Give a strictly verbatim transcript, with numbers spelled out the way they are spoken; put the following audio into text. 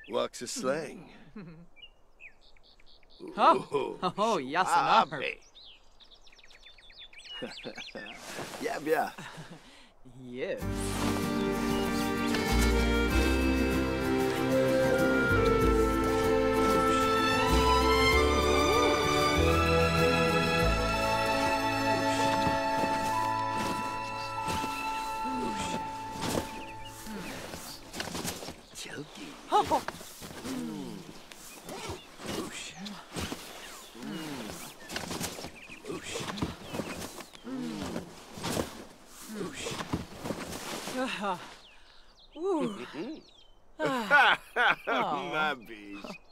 Walks a slang. Oh, oh, yasanar. Yeah, yeah. Yes. Oh. Uh, ooh. My beast.